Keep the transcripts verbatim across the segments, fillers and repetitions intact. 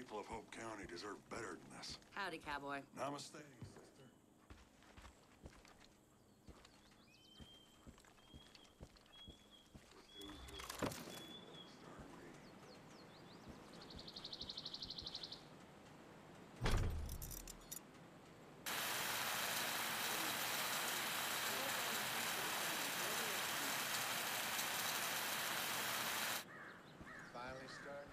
people of Hope County deserve better than this. Howdy, cowboy. Namaste, sister. Finally starting.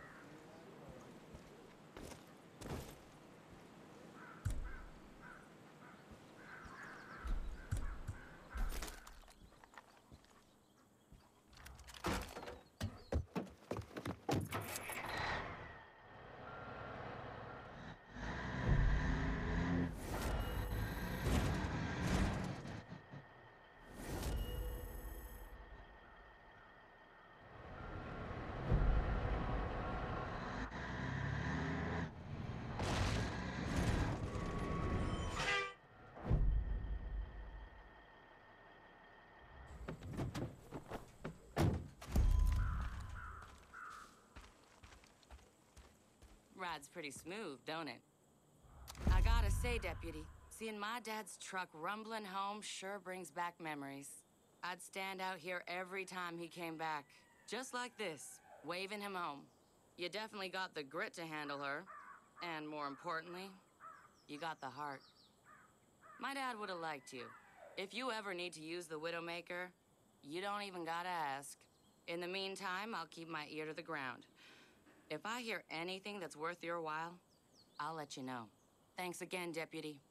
Ride's pretty smooth, don't it? I gotta say, Deputy, seeing my dad's truck rumbling home sure brings back memories. I'd stand out here every time he came back, just like this, waving him home. You definitely got the grit to handle her, and more importantly, you got the heart. My dad would have liked you. If you ever need to use the Widowmaker, you don't even gotta ask. In the meantime, I'll keep my ear to the ground. If I hear anything that's worth your while, I'll let you know. Thanks again, Deputy.